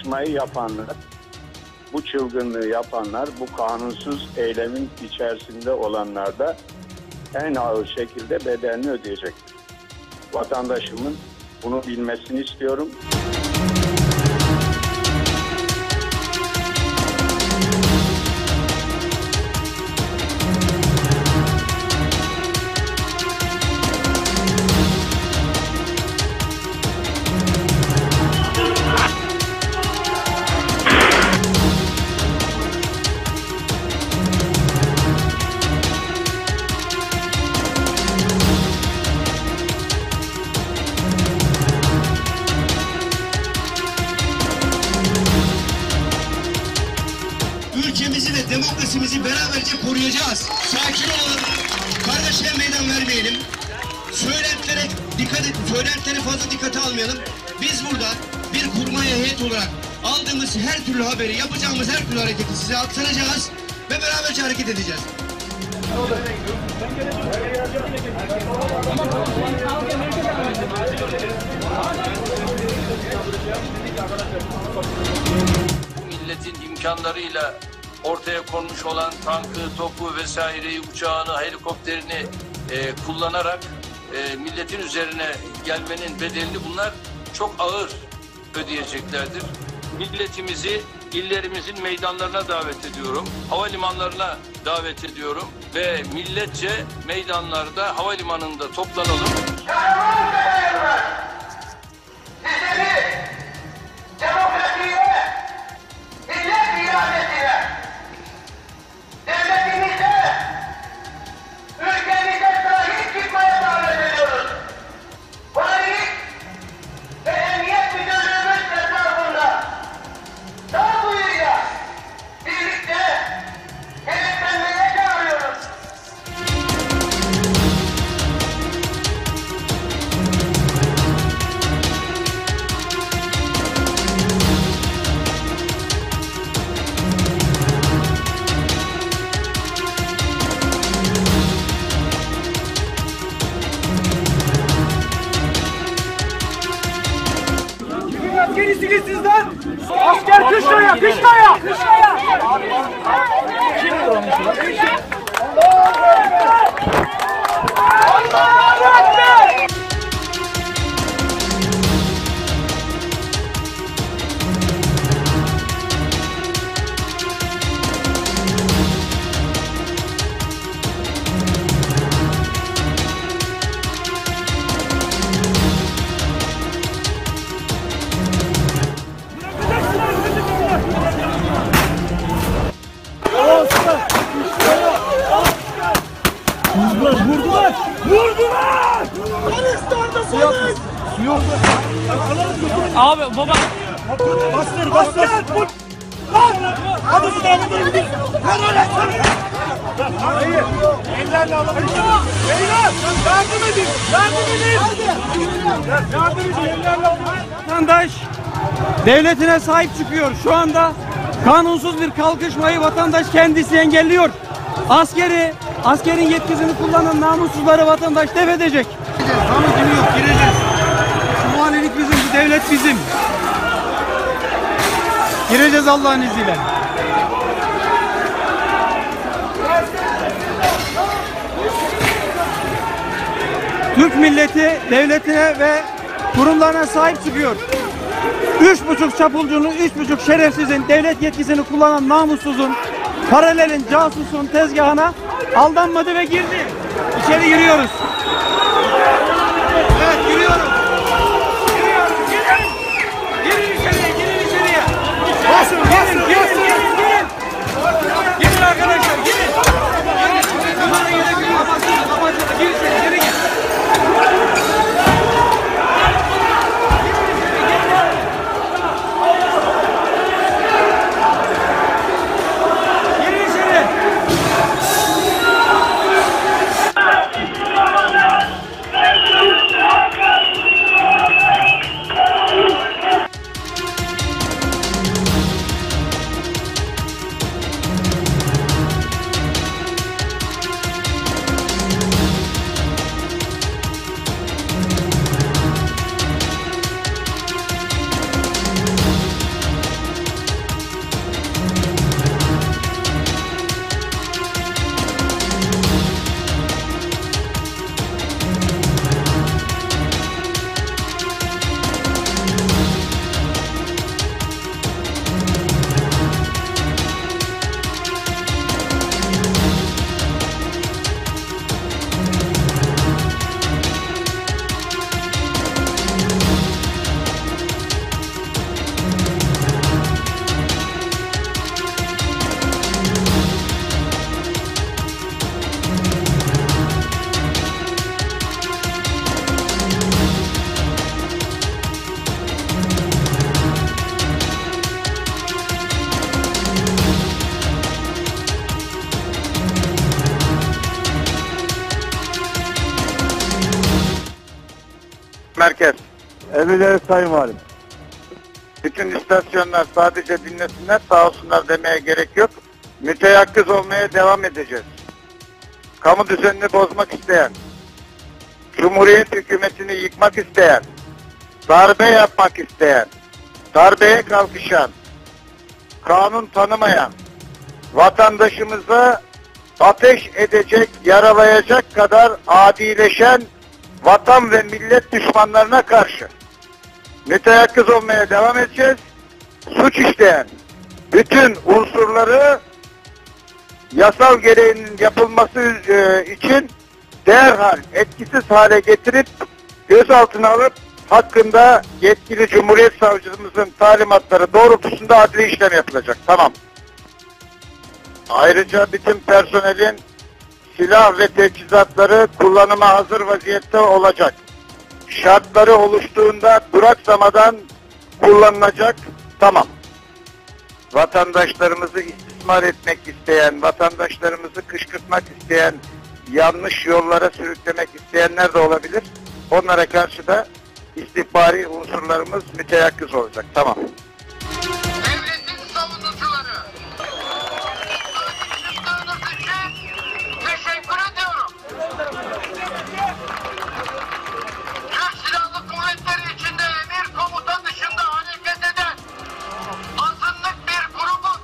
kalkışmayı yapanlar, bu çılgınlığı yapanlar, bu kanunsuz eylemin içerisinde olanlar da en ağır şekilde bedelini ödeyecektir. Vatandaşımın bunu bilmesini istiyorum. Ülkemizi ve demokrasimizi beraberce koruyacağız. Sakin olalım. Kardeşliğe meydan vermeyelim. Söylentilere fazla dikkate almayalım. Biz burada bir kurmay heyet olarak aldığımız her türlü haberi, yapacağımız her türlü hareketi size aktaracağız ve beraberce hareket edeceğiz. Milletin imkanlarıyla ortaya konmuş olan tankı, topu vesaireyi, uçağını, helikopterini kullanarak milletin üzerine gelmenin bedelini bunlar çok ağır ödeyeceklerdir. Milletimizi illerimizin meydanlarına davet ediyorum. Havalimanlarına davet ediyorum ve milletçe meydanlarda, havalimanında toplanalım. Askerisiniz siz lan! Asker kışlaya! Kışlaya! Kışlaya! Kim olmuş lan? Allah'a Ekber! Vurdular! Vurdular! Pakistan'da polis! Su yok. Abi baba! Bastır! Bastır! Lan! Adamı da alabilir! Lan öyle! Hayır! Ellerle alabilir! Beyler! Yardım edin! Yardım edin! Yardım edin! Ellerle alabilir! Vatandaş devletine sahip çıkıyor. Şu anda kanunsuz bir kalkışmayı vatandaş kendisi engelliyor. Askerin yetkisini kullanan namussuzları vatandaş def edecek. Kanun yok, gireceğiz. Bu valilik bizim, bu devlet bizim. Gireceğiz Allah'ın izniyle. Türk milleti devletine ve kurumlarına sahip çıkıyor. 3,5 çapulcunun, 3,5 şerefsizin, devlet yetkisini kullanan namussuzun, paralelin, casusun tezgahına aldanmadı ve girdi. İçeri giriyoruz. Evet, giriyoruz. Girin içeriye, girin içeriye. Basın! Basın! Girin arkadaşlar, girin. Bunlara gerek yok. Kapatın. Gir içeri, geri gir. Girin içeri! Merkez. Emredersiniz Sayın Valim. Bütün istasyonlar sadece dinlesinler, sağ olsunlar demeye gerek yok. Müteyakkız olmaya devam edeceğiz. Kamu düzenini bozmak isteyen, Cumhuriyet hükümetini yıkmak isteyen, darbe yapmak isteyen, darbeye kalkışan, kanun tanımayan, vatandaşımıza ateş edecek, yaralayacak kadar adileşen vatan ve millet düşmanlarına karşı müteyakkız olmaya devam edeceğiz. Suç işleyen bütün unsurları yasal gereğinin yapılması için derhal etkisiz hale getirip gözaltına alıp hakkında yetkili Cumhuriyet Savcımızın talimatları doğrultusunda adli işlem yapılacak. Tamam. Ayrıca bütün personelin silah ve teçhizatları kullanıma hazır vaziyette olacak. Şartları oluştuğunda duraksamadan kullanılacak. Tamam. Vatandaşlarımızı istismar etmek isteyen, vatandaşlarımızı kışkırtmak isteyen, yanlış yollara sürüklemek isteyenler de olabilir. Onlara karşı da istihbari unsurlarımız müteyakkız olacak. Tamam. Devletin savunucuları, çıktığınız için teşekkür ediyorum. Türk Silahlı Kuvvetleri içinde emir komuta dışında hareket eden azınlık bir grubun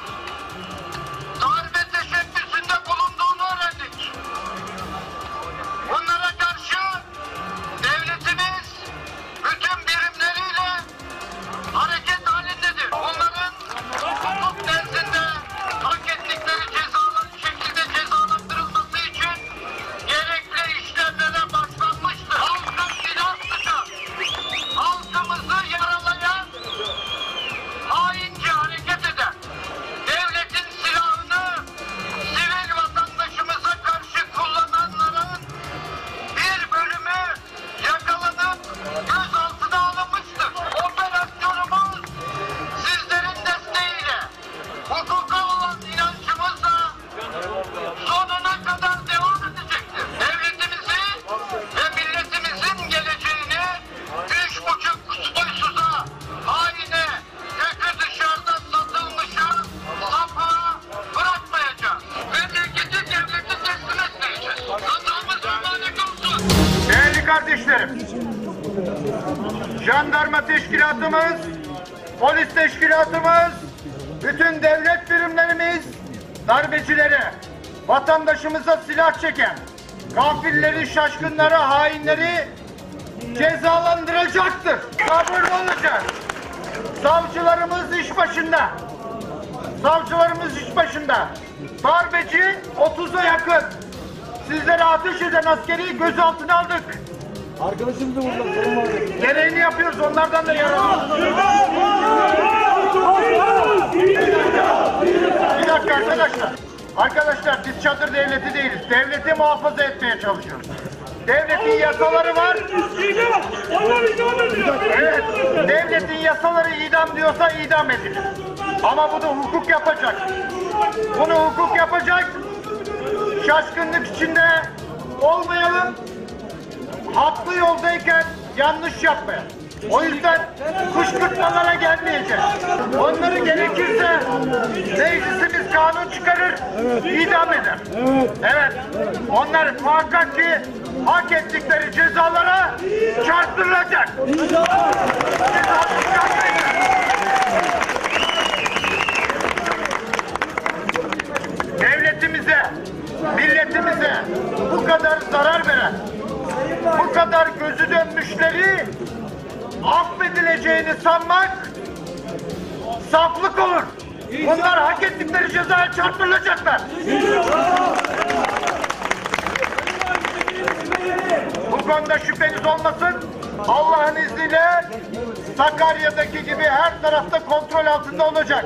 darbe teşebbüsünde bulunduğunu öğrendik. Bunlara karşı devletimiz bütün birimleriyle hareket halindedir. Onların hukuk nezdinde hak ettikleri cezaların şekilde cezalandırılması için gerekli işlemlere başlanmıştır. Halka silah sıkan, halkımızı yaralayan, haince hareket eden, devletin silahını sivil vatandaşımıza karşı kullananların bir bölümü yakalanıp gözaltına alınmıştır. Operasyonumuz sizlerin desteğiyle, hukuka olan inancımızla sonuna kadar devam edecektir. Devletimizi ve milletimizin geleceğini 3,5 soysuza, haine, yakı dışarıda satılmışa, sapığa bırakmayacağız. Memleketi devleti teslim etmeyeceğiz. Hatamız mübarek olsun. Değerli kardeşlerim, jandarma teşkilatımız, polis teşkilatımız, bütün devlet birimlerimiz darbecilere, vatandaşımıza silah çeken, kafirleri, şaşkınları, hainleri cezalandıracaktır. Sabırlı olacak. Savcılarımız iş başında. Savcılarımız iş başında. Darbeci 30'a yakın. Sizlere ateş eden askeri gözaltına aldık. Arkadaşımız da burada. Gereğini yapıyoruz, onlardan da yararlanıyoruz. Bir dakika arkadaşlar. Arkadaşlar biz çadır devleti değiliz. Devleti muhafaza etmeye çalışıyoruz. Devletin yasaları var. Evet, devletin yasaları idam diyorsa idam edilir. Ama bunu hukuk yapacak. Bunu hukuk yapacak. Şaşkınlık içinde olmayalım. Haklı yoldayken yanlış yapmayalım. O yüzden kışkırtmalara gelmeyeceğiz. Onları gerekirse meclisimiz kanun çıkarır, idam eder. Evet. Onlar muhakkak ki hak ettikleri cezalara çarptırılacak. Devletimize, milletimize bu kadar zarar veren, bu kadar gözü dönmüşleri affedileceğini sanmak saflık olur. Bunlar hak ettikleri cezaya çarptırılacaklar. Bu konuda şüpheniz olmasın. Allah'ın izniyle Sakarya'daki gibi her tarafta kontrol altında olacak.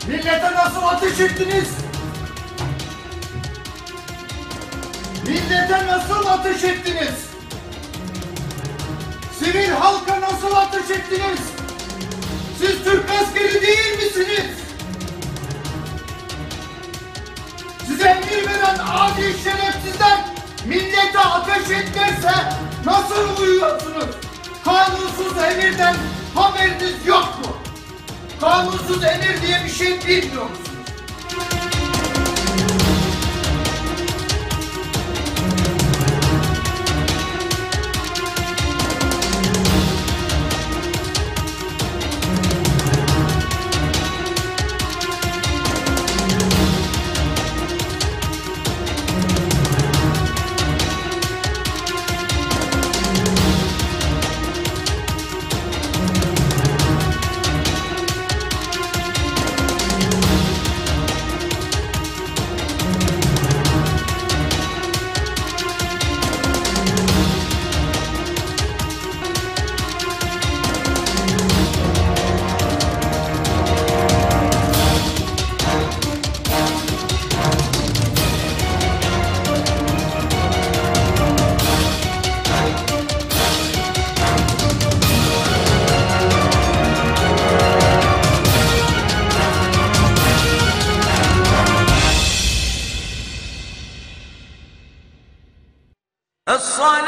Millete nasıl ateş ettiniz? Millete nasıl ateş ettiniz? Sivil halka nasıl ateş ettiniz? Siz Türk askeri değil misiniz? Size emir veren adi şerefsizler millete ateş etmezse nasıl uyuyorsunuz? Kanunsuz emirden haberiniz yok mu? Kanunsuz emir diye bir şey bilmiyor musunuz? الصلاة